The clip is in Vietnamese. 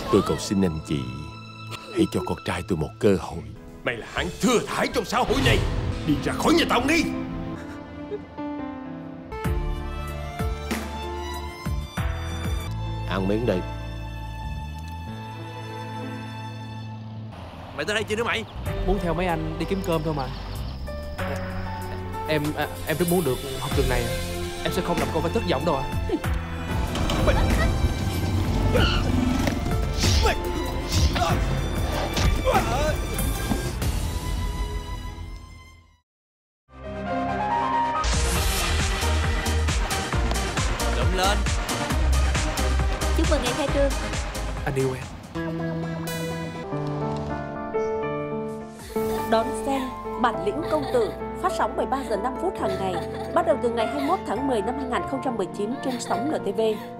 Tôi cầu xin anh chị hãy cho con trai tôi một cơ hội. Mày là hạng thừa thãi trong xã hội này. Đi ra khỏi nhà tao đi. Ăn miếng đi. Mày tới đây chi nữa mày? Muốn theo mấy anh đi kiếm cơm thôi mà. Em rất muốn được học trường này. Em sẽ không làm cô phải thất vọng đâu ạ. Lụm lên. Chúc mừng ngày khai trương. Anh yêu em. Đón xem Bản lĩnh công tử phát sóng 13 giờ 5 phút hàng ngày, bắt đầu từ ngày 21 tháng 10 năm 2019 trên sóng NTV.